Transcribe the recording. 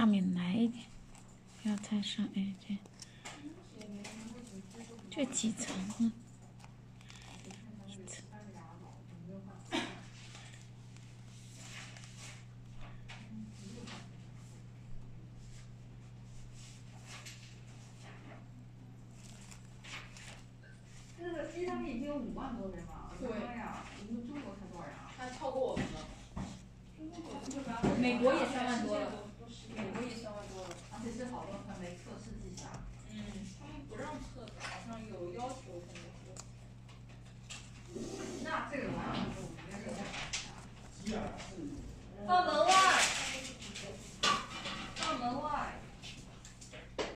下面来一点，不要太上，哎，这几层啊？ 那个意大利已经有5万多人了，对呀，我们中国才多少人啊？ 还超过我们了。 美国也3万多了， 美国也3万多了， 而且是好多传媒测试技巧。 嗯。